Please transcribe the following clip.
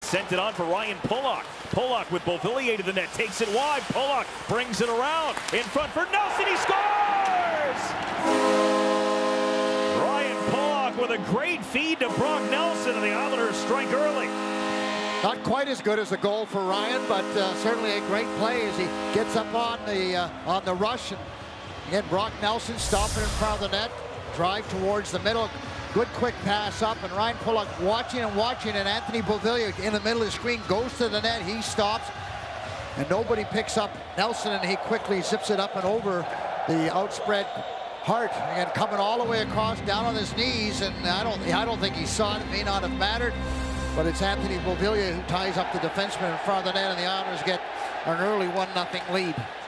Sent it on for Ryan Pulock. Pulock with Beauvillier to the net. Takes it wide. Pulock brings it around. In front for Nelson. He scores! Ryan Pulock with a great feed to Brock Nelson, and the Islanders strike early. Not quite as good as a goal for Ryan, but certainly a great play as he gets up on the rush. And again, Brock Nelson stopping in front of the net. Drive towards the middle. Good quick pass up, and Ryan Pulock watching, and Anthony Beauvillier in the middle of the screen goes to the net. He stops, and nobody picks up Nelson, and he quickly zips it up and over the outspread Hart. Again, coming all the way across, down on his knees, and I don't think he saw it. It may not have mattered, but it's Anthony Beauvillier who ties up the defenseman in front of the net, and the Islanders get an early 1-0 lead.